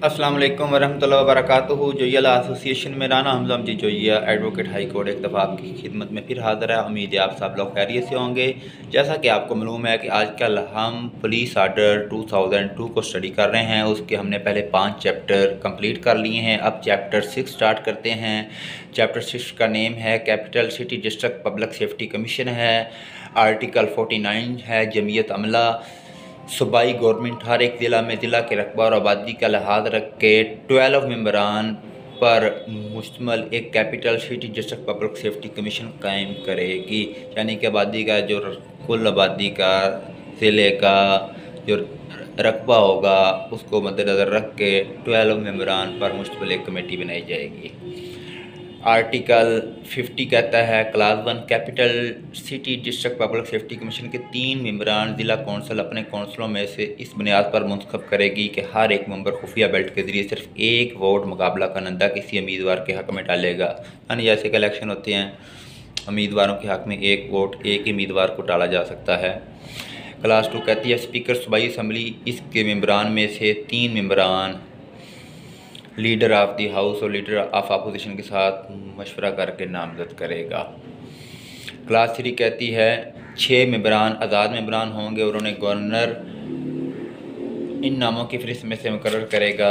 अस्सलाम वालेकुम वरहमतुल्लाहि वबरकातुहू। जोइया एसोसिएशन में Rana Hamza ji Joiya advocate high court एक दफ़ा आपकी खिदमत में फिर हाज़िर है। उम्मीद है आप सब लोग खैरियत से होंगे। जैसा कि आपको मालूम है कि आजकल हम पुलिस आर्डर 2002 को स्टडी कर रहे हैं। उसके हमने पहले 5 चैप्टर कंप्लीट कर लिए हैं। अब चैप्टर 6 स्टार्ट करते हैं। चैप्टर 6 का नेम है capital city district public safety commission है। आर्टिकल 49 है जमीयत अमला। सूबाई गवर्नमेंट हर एक ज़िला में ज़िला के रकबा और आबादी का लिहाज रख के 12 मेंबरान पर मुश्तमल एक capital city district public safety commission कायम करेगी। यानी कि आबादी का जो कुल आबादी का ज़िले का जो रकबा होगा उसको मद्देनज़र रख के 12 मेंबरान पर मुश्तमल एक कमेटी बनाई जाएगी। आर्टिकल 50 कहता है class 1 capital city district public safety commission के 3 मेंबरान ज़िला कौंसल अपने कौंसलों में से इस बुनियाद पर मुंतखब करेगी कि हर एक मेंबर खुफिया बेल्ट के ज़रिए सिर्फ एक वोट मुकाबला करनदा किसी उम्मीदवार के हक़ में डालेगा। यानी जैसे कि इलेक्शन होते हैं, उम्मीदवारों के हक़ में एक वोट एक ही उम्मीदवार को डाला जा सकता है। क्लास 2 कहती है स्पीकर सूबाई असम्बली इसके मेंबरान में से 3 मेंबरान लीडर ऑफ दी हाउस और लीडर ऑफ अपोजिशन के साथ मशवरा करके नामजद करेगा। क्लास 3 कहती है 6 मेंबरान आज़ाद मेंबरान होंगे और उन्हें गवर्नर इन नामों की फहरिस्त में से मुकर्रर करेगा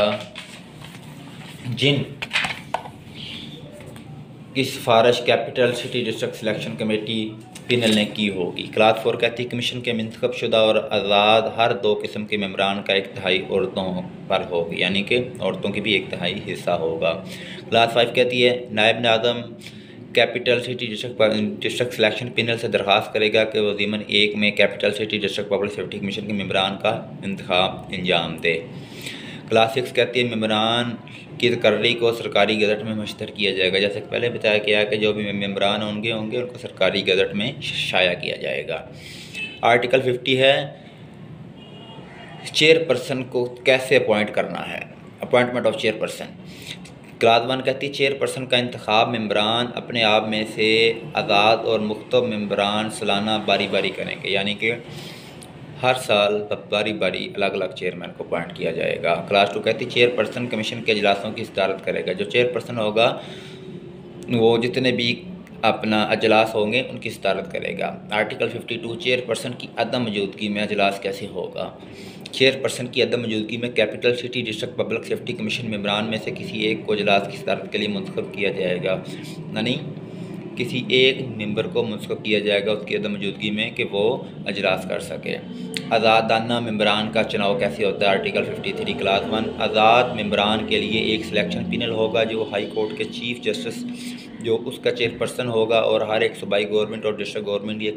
जिन की सिफारिश capital city district selection committee panel ने की होगी। क्लास 4 कहती है कमीशन के मुंतखब शुदा और आज़ाद हर 2 किस्म के मेंबरान का 1/3 औरतों पर होगी, यानी कि औरतों की भी 1/3 हिस्सा होगा। क्लास 5 कहती है नायब नाज़म capital city district selection panel से दरख्वास्त करेगा कि वह ज़ीमन 1 में capital city district public safety commission के मेंबरान का इंतखाब अंजाम दे। क्लास 6 कहती है मेंबरान की तकर्री को सरकारी गज़ट में मुश्तर किया जाएगा। जैसे पहले बताया गया कि जो भी मेंबरान होंगे उनको सरकारी गज़ट में शाया किया जाएगा। आर्टिकल 50 है चेयरपर्सन को कैसे अपॉइंट करना है, अपॉइंटमेंट ऑफ चेयरपर्सन। क्लास 1 कहती है चेयरपर्सन का इंतखाब मेंबरान अपने आप में से आज़ाद और मुख्तब मेंबरान सालाना बारी बारी करेंगे, यानी कि हर साल बारी बारी अलग अलग चेयरमैन को अपॉइंट किया जाएगा। क्लास 2 कहती है चेयरपर्सन कमीशन के अजलासों की सदारत करेगा। जो चेयरपर्सन होगा वो जितने भी अपना अजलास होंगे उनकी सदारत करेगा। आर्टिकल 52 चेयरपर्सन की अदम मौजूदगी में अजलास कैसे होगा। चेयरपर्सन की अदम मौजूदगी में capital city district public safety commission मेंबरान में से किसी एक को अजलास की सदारत के लिए मुंतखब किया जाएगा, यानी किसी एक मेंबर को मुंतखब किया जाएगा उसकी अदम मौजूदगी में कि वो अजलास कर सके। आज़ादाना मेंबरान का चुनाव कैसे होता है। आर्टिकल 53 क्लास 1 आज़ाद मेंबरान के लिए एक सिलेक्शन पैनल होगा जो हाई कोर्ट के चीफ जस्टिस जो उसका चेयरपर्सन होगा और हर एक सूबाई गवर्नमेंट और डिस्ट्रिक्ट गवर्नमेंट की एक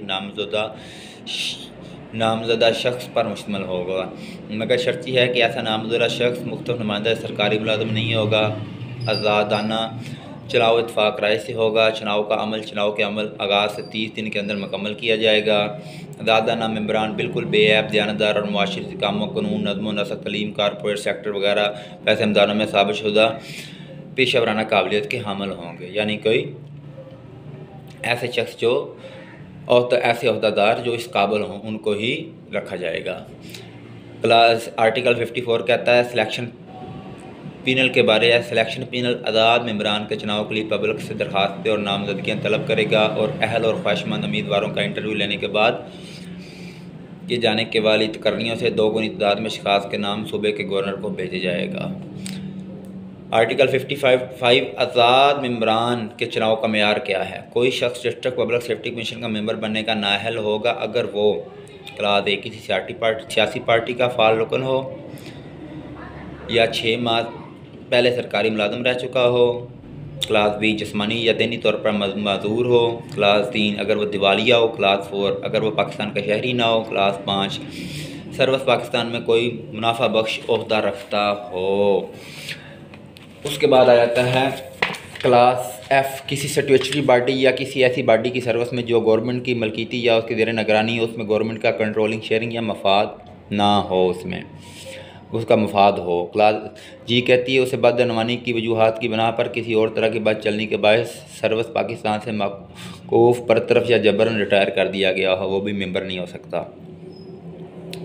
नामज़दा शख्स पर मुश्तमिल होगा, मगर शर्त यह है कि ऐसा नामज़दा शख्स मुख्तलिफ नुमाइंदा सरकारी मुलाज़िम नहीं होगा। आज़ादाना चुनाव इत्फाक राय से होगा। चुनाव के अमल आगाज़ से 30 दिन के अंदर मुकम्मल किया जाएगा। आज़ादाना मेंबरान बिल्कुल बेऐब दयानतदार और मुआशरती कामों कानून नज़्म व नस्क़ तलीम कारपोरेट सेक्टर वगैरह पैसे इमदादों में साबित शुदा पेशा वराना काबिलियत के हामिल होंगे, यानी कोई ऐसे शख्स जो और तो ऐसे अहदेदार जो इस काबिल हों उनको ही रखा जाएगा। क्लास आर्टिकल 54 कहता है सिलेक्शन पैनल के बारे में। सिलेक्शन पैनल आज़ाद मेंबरान के चुनाव के लिए पब्लिक से दरख्वास्तें और नामजदगियाँ तलब करेगा और अहल और ख्वाहिशमंद उम्मीदवारों का इंटरव्यू लेने के बाद ये जाने के वाली तकर्रियों से 2 गुनी तादाद में अशखास के नाम सूबे के गवर्नर को भेजे जाएगा। आर्टिकल 55 आज़ाद मेंबरान के चुनाव का मेयार क्या है। कोई शख्स डिस्ट्रिक्ट पब्लिक सेफ्टी कमीशन का मेंबर बनने का नाअहल होगा अगर वो क्लास 1 किसी सियासी पार्टी का फाल रुकन हो या 6 माह पहले सरकारी मुलाजिम रह चुका हो। क्लास 2 जिस्मानी या दीनी तौर पर माजूर हो। क्लास 3 अगर वह दिवालिया हो। क्लास 4 अगर वह पाकिस्तान का शहरी ना हो। क्लास 5 सर्वस पाकिस्तान में कोई मुनाफा बख्श ओहदा रखता हो। उसके बाद आ जाता है क्लास F किसी स्टैट्यूटरी बॉडी या किसी ऐसी बॉडी की सर्विस में जो गवर्नमेंट की मलकीती या उसके ज़ेर निगरानी हो, उसमें गवर्नमेंट का कंट्रोलिंग शेयरिंग या मफाद ना हो, उसमें उसका मफाद हो। क्लास G कहती है उसे बदअनवानी की वजूहात की बिना पर किसी और तरह की बात चलने के बायस सर्विस पाकिस्तान से मौकूफ़ बरतरफ या जबरन रिटायर कर दिया गया हो, वो भी मेंबर नहीं हो सकता।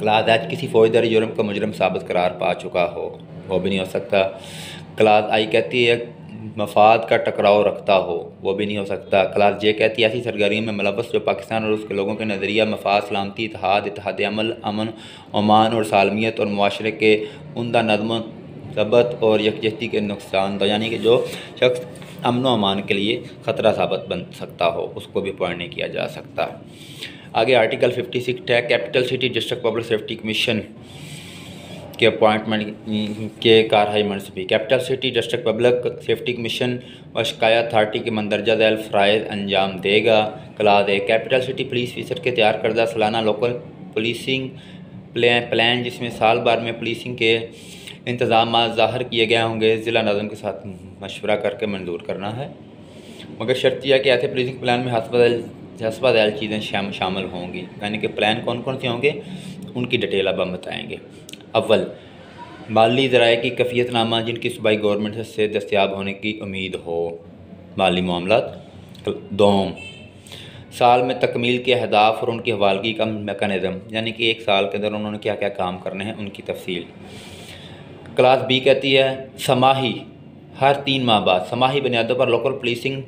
क्लास एच किसी फौजदारी जुर्म का मुजरम साबित करार पा चुका हो, वो भी नहीं हो सकता। क्लास आई कहती है मफाद का टकराव रखता हो, वो भी नहीं हो सकता। क्लास जे कहती है ऐसी सरगर्मियों में मुलव्वस जो पाकिस्तान और उसके लोगों के नज़रिया मफाद, सलामती, इत्तेहाद अमल, अमन, अमान और सालमियत और मुआशरे के उम्दा नज़्म ज़ब्त और यकजहती के नुकसान, यानी कि जो शख्स अमन व अमान के लिए ख़तरा साबित बन सकता हो, उसको भी पॉइंट नहीं किया जा सकता। आगे आर्टिकल 56 है capital city district public safety commission के अपॉइंटमेंट के कारहाई मनसबी। Capital city district public safety commission व शिकायत अथार्टी के मंदरजा झैल फ़राइज़ अंजाम देगा। Class A capital city police officer के तैयार करदा सालाना लोकल पुलिसिंग प्लान जिसमें साल भर में पुलिसिंग के इंतज़ाम ज़ाहिर किए गए होंगे, ज़िला नाज़िम के साथ मशवरा करके मंजूर करना है, मगर शर्त यह है कि ऐसे पुलिसिंग प्लान में हस्बा झैल चीज़ें शामिल होंगी। यानी कि प्लान कौन कौन से होंगे उनकी डिटेल अब हम बताएँगे। अव्वल, माली ज़राए की कैफियतनामा जिनकी सूबाई गवर्नमेंट से दस्तयाब होने की उम्मीद हो, माली मामलात। दोम, साल में तकमील के अहदाफ और उनकी हवालगी का मेकनिज़म, यानी कि एक साल के अंदर उन्होंने क्या क्या काम करने हैं उनकी तफसील। क्लास बी कहती है समाही, हर 3 माह बाद समाही बुनियादों पर लोकल पुलिसिंग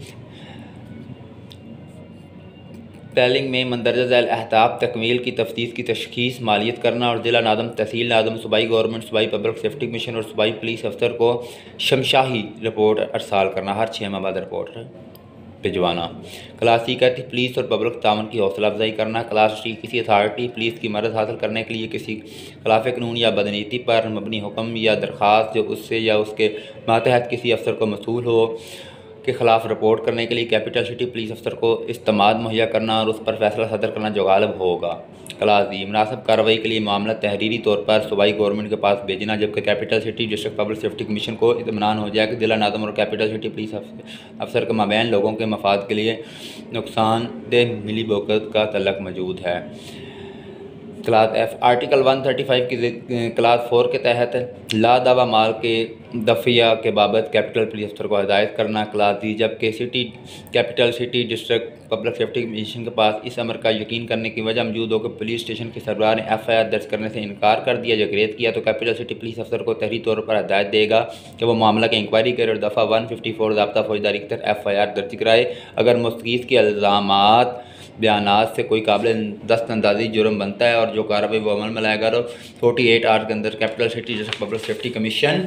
प्लानिंग में मंदरजा झैल अहदाफ तकमील की तफ्तीश की तशखीस मालियत करना और ज़िला नाज़िम, तहसील नाज़िम, सूबाई गवर्नमेंट, सूबाई पब्लिक सेफ्टी कमीशन और सूबाई पुलिस अफसर को शमशाही रिपोर्ट अरसाल करना, हर 6 माह बाद रिपोर्ट भिजवाना। क्लास सी कहती पुलिस और पब्लिक तावन की हौसला अफजाई करना। क्लास डी किसी अथॉरिटी पुलिस की मदद हासिल करने के लिए किसी खिलाफ कानून या बदनीति पर मबनी हुक्म या दरख्वास्त जो उससे या उसके मातहत किसी अफसर को मसूल हो के ख़िलाफ़ रिपोर्ट करने के लिए कैपिटल सिटी पुलिस अफसर को इस्तेमाद मुहैया करना और उस पर फैसला सदर करना जो गालिब होगा। क्लास डी मुनासिब कार्रवाई के लिए मामला तहरीरी तौर पर सूबाई गवर्नमेंट के पास भेजना, जबकि capital city district public safety commission को इत्मीनान हो जाए कि ज़िला नाज़िम और कैपिटल सिटी पुलिस अफसर के माबैन लोगों के मफाद के लिए नुकसानदेह मिली भगत का तल्लक मौजूद है। क्लास एफ, आर्टिकल 135 की क्लास 4 के तहत ला दावा माल के दफिया के बाबत कैपिटल पुलिस अफसर को हिदायत करना। क्लास डी, जबकि capital city district public safety commission के पास इस अमर का यकीन करने की वजह मौजूद हो कि पुलिस स्टेशन के सरबराह ने FIR दर्ज करने से इनकार कर दिया या ग्रेज किया, तो कैपिटल सिटी पुलिस अफसर को तहरीरी तौर पर हिदायत देगा कि वो मामला की इंक्वायरी करे और दफ़ा 154 ज़ाब्ता फौजदारी के तहत FIR दर्ज कराए। अगर मुस्तकीज़ के इल्ज़ामात बयानात से कोई काबिल दस्तअंदाजी जुर्म बनता है और जो कार्रवाई वो अमल में लाएगा, तो 48 आवर्स के अंदर capital city district public safety commission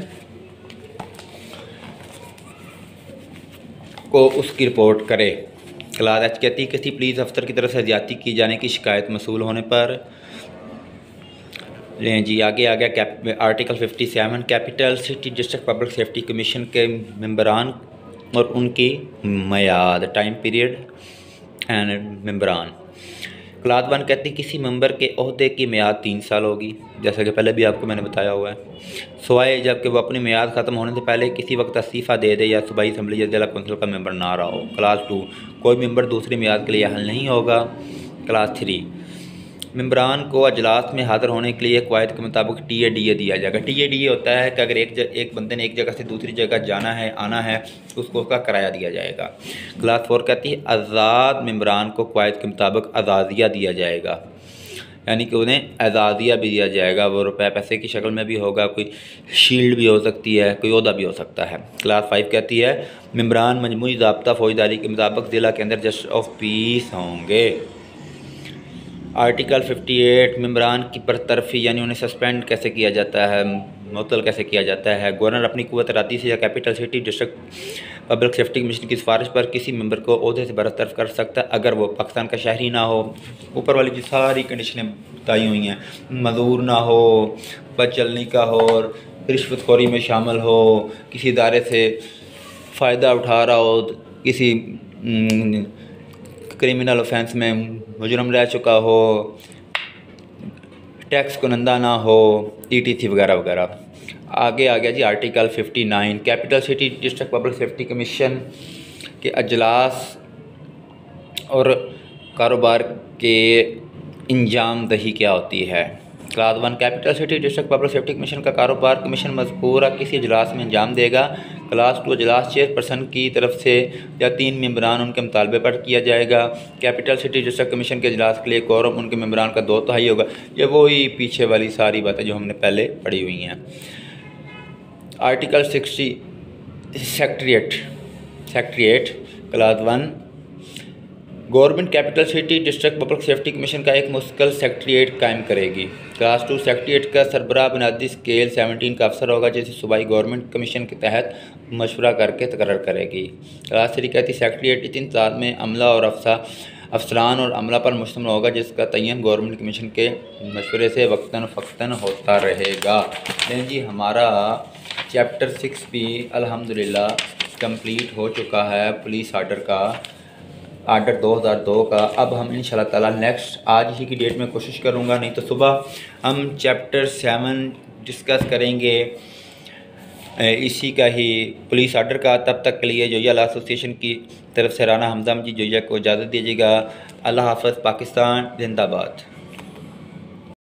को उसकी रिपोर्ट करे। क्लास एच कहती है किसी पुलिस अफसर की तरफ से ज्यादती की जाने की शिकायत मसूल होने पर लें जी आगे आ गया article 57 capital city district public safety commission के मेंबरान और उनकी मियाद, टाइम पीरियड एंड मेंबरान। क्लास 1 कहती किसी मेंबर के ओहदे की मियाद 3 साल होगी, जैसा कि पहले भी आपको मैंने बताया हुआ है, सिवाय जबकि वो अपनी मियाद ख़त्म होने से पहले किसी वक्त इस्तीफ़ा दे दे या सूबाई असम्बली या जिला कौंसिल का मेंबर ना रहा हो। क्लास 2 कोई मेंबर दूसरी मियाद के लिए अहल नहीं होगा। क्लास 3 मेंबरान को अजलास में हाज़िर होने के लिए कवायद के मुताबिक TADA दिया जाएगा। TADA होता है कि अगर एक बंदे ने एक जगह से दूसरी जगह जाना है, आना है, तो उसको उसका किराया दिया जाएगा। क्लास 4 कहती है आज़ाद मेंबरान को कवायद के मुताबिक आज़ादिया दिया जाएगा, यानी कि उन्हें आज़ादिया भी दिया जाएगा, वो रुपये पैसे की शक्ल में भी होगा, कोई शील्ड भी हो सकती है, कोई ओहदा भी हो सकता है। क्लास 5 कहती है मेंबरान मजमूई ज़ाब्ता फौजदारी के मुताबिक ज़िला के अंदर जस्टिस ऑफ पीस होंगे। आर्टिकल 58 मेंबरान की बरतरफी, यानी उन्हें सस्पेंड कैसे किया जाता है, मुअत्तल कैसे किया जाता है। गवर्नर अपनी कुव्वत इरादी से या capital city district public safety commission की सिफारिश पर किसी मेंबर को ओहदे से बरतरफ कर सकता है अगर वो पाकिस्तान का शहरी ना हो, ऊपर वाली जो सारी कंडीशनें बताई हुई हैं, मजदूर ना हो, बदचलनी का हो, रिश्वतखोरी में शामिल हो, किसी इदारे से फ़ायदा उठा रहा हो, किसी क्रिमिनल ऑफेंस में मुजरम रह चुका हो, टैक्स कुनंदा ना हो, ETC वगैरह वगैरह। आगे आ गया जी article 59 capital city district public safety commission के अजलास और कारोबार के इंजाम दही क्या होती है। Class 1 capital city district public safety commission का कारोबार कमीशन मज़कूरा किसी इजलास में अंजाम देगा। क्लास 2 इजलास चेयरपर्सन की तरफ से या 3 मेंबरान उनके मुतालबे पर किया जाएगा। कैपिटल सिटी डिस्ट्रिक्ट कमीशन के इजलास के लिए कोरम उनके मेंबरान का 2/3 होगा। ये वही पीछे वाली सारी बातें जो हमने पहले पढ़ी हुई हैं। Article 60 secretariat class 1 government capital city district public safety commission का एक मुस्तकिल सेक्रेटेरिएट कायम करेगी। क्लास 2 सेक्रेटेरिएट का सरबराह बुनियादी स्केल 17 का अफसर होगा, जिसे सूबाई गवर्नमेंट कमीशन के तहत मशवरा करके तकर्रर करेगी। क्लास 3 कहती सेक्रेटेरिएट इतनी तादाद में अमला और अफसरान और अमला पर मुश्तमिल होगा जिसका तयन गवर्नमेंट कमीशन के मशवरे से वक्तन फ़क्तन होता रहेगा। लेकिन जी हमारा चैप्टर 6 भी अल्हम्दुलिल्लाह कंप्लीट हो चुका है, पुलिस आर्डर 2002 का। अब हम इंशाल्लाह ताला नेक्स्ट आज ही की डेट में कोशिश करूँगा, नहीं तो सुबह हम चैप्टर 7 डिस्कस करेंगे इसी का ही पुलिस आर्डर का। तब तक के लिए जोया लॉ एसोसिएशन की तरफ से राना हमदम जी जोया को इजाज़त दीजिएगा। अल्लाह हाफ़िज़। पाकिस्तान जिंदाबाद।